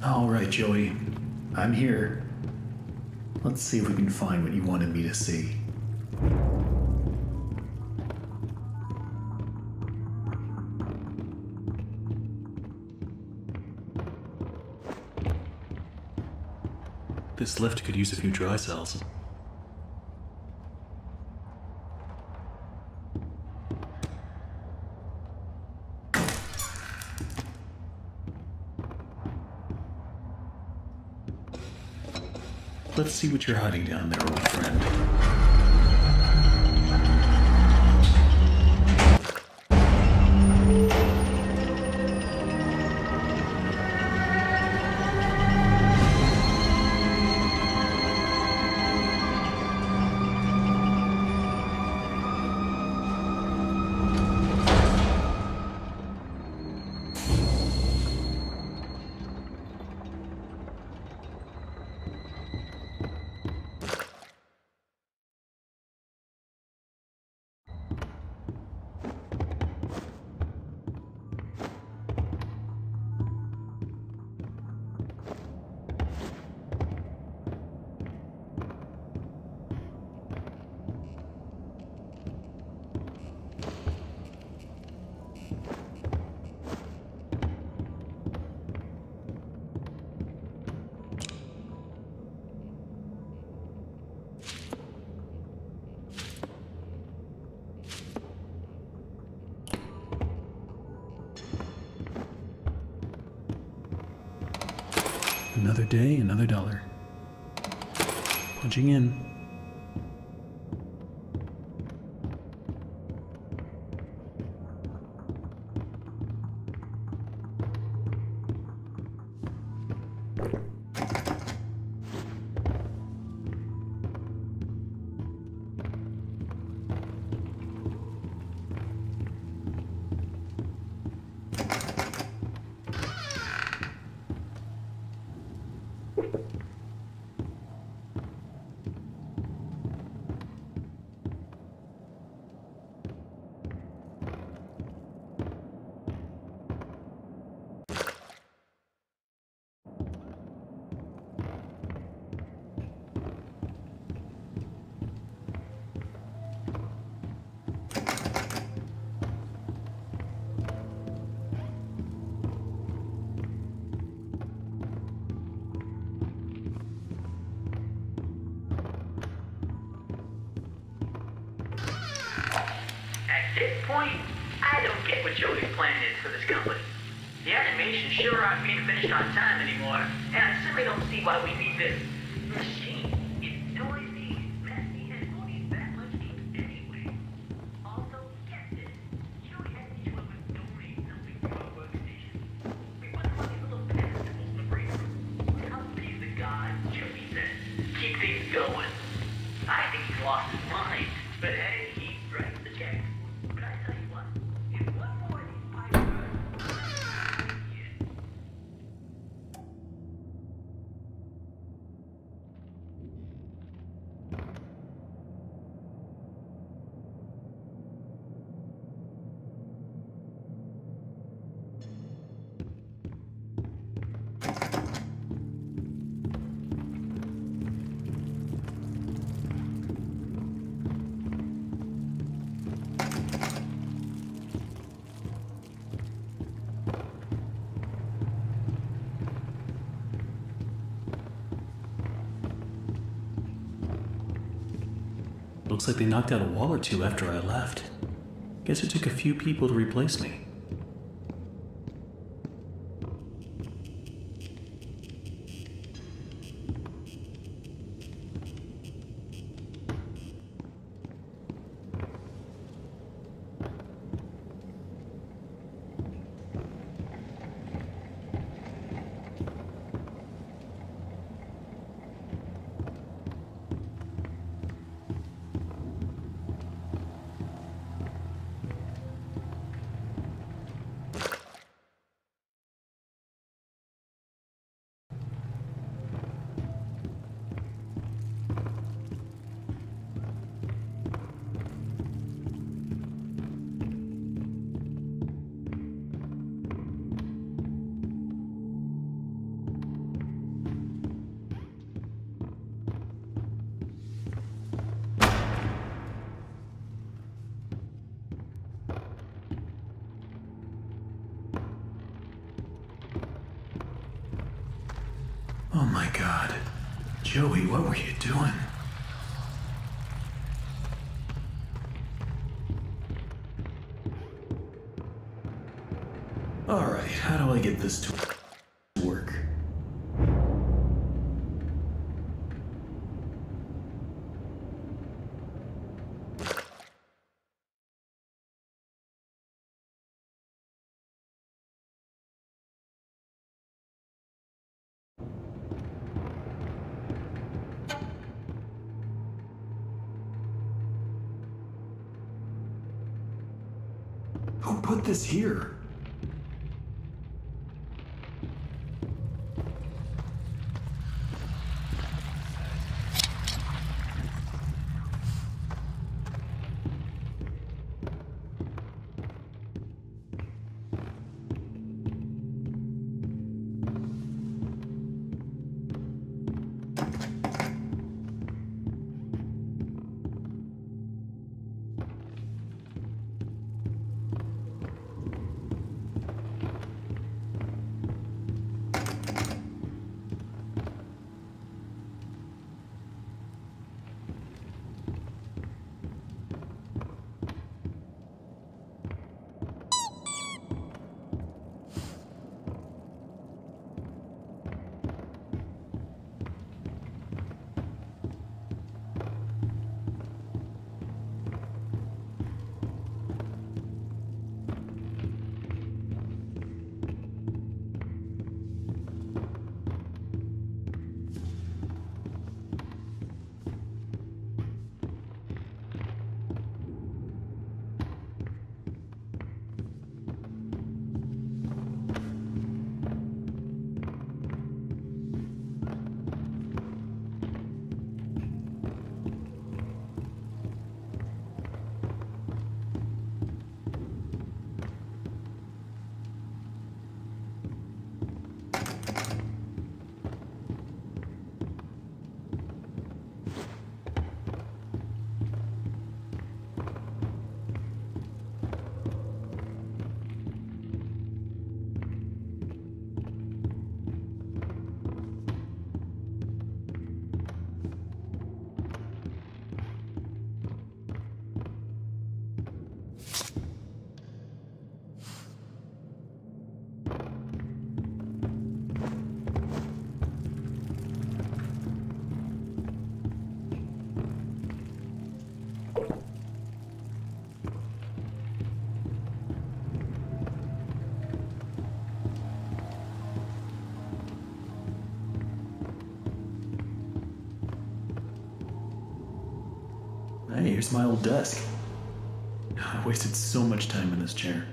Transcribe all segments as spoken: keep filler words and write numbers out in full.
All right, Joey. I'm here. Let's see if we can find what you wanted me to see. This lift could use a few dry cells. Let's see what you're hiding down there, old friend. Another day, another dollar. Punching in. At this point, I don't get what Joey's plan is for this company. The animations sure aren't being finished on time anymore, and I simply don't see why we need this machine. It's noisy, messy, and it won't need that much ink anyway. Also, get this. Joey has each one of us donate something to our workstation. We put them on these little pedestals in the break room. Company's the god, Joey says. Keep things going. I think he's lost his mind, but hey, he writes the check. But I tell you what, if one more of these pipes burn, yeah. Looks like they knocked out a wall or two after I left. Guess it took a few people to replace me. Oh my god. Joey, what were you doing? Alright, how do I get this to work? Who put this here? Hey, here's my old desk. I wasted so much time in this chair.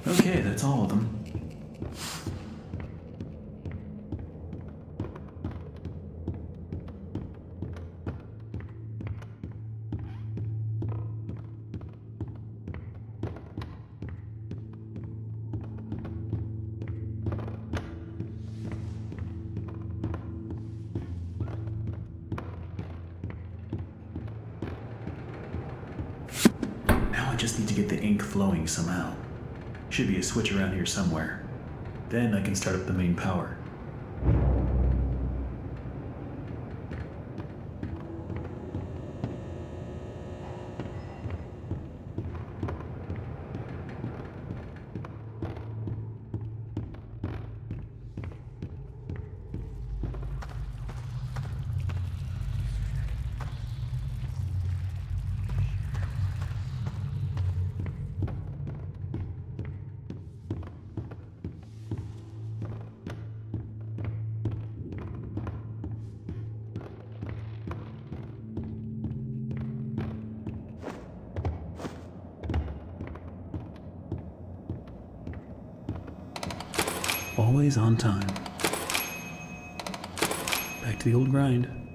Okay, that's all of them. Now I just need to get the ink flowing somehow. Should be a switch around here somewhere. Then I can start up the main power. Always on time. Back to the old grind.